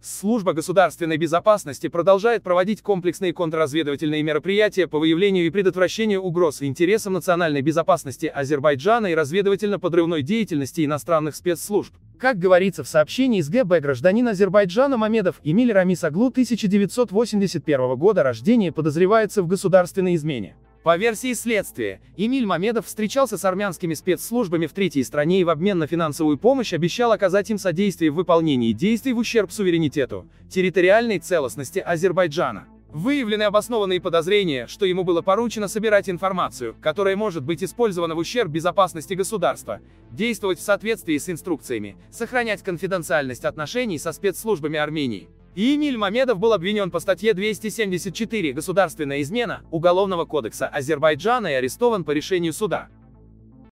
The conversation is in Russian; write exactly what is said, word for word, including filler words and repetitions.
Служба государственной безопасности продолжает проводить комплексные контрразведывательные мероприятия по выявлению и предотвращению угроз интересам национальной безопасности Азербайджана и разведывательно-подрывной деятельности иностранных спецслужб. Как говорится в сообщении из гэ бэ, гражданин Азербайджана Мамедов Эмиль Рамис Оглу тысяча девятьсот восемьдесят первого года рождения подозревается в государственной измене. По версии следствия, Эмиль Мамедов встречался с армянскими спецслужбами в третьей стране и в обмен на финансовую помощь обещал оказать им содействие в выполнении действий в ущерб суверенитету, территориальной целостности Азербайджана. Выявлены обоснованные подозрения, что ему было поручено собирать информацию, которая может быть использована в ущерб безопасности государства, действовать в соответствии с инструкциями, сохранять конфиденциальность отношений со спецслужбами Армении. И Эмиль Мамедов был обвинен по статье двести семьдесят четыре «Государственная измена» Уголовного кодекса Азербайджана и арестован по решению суда.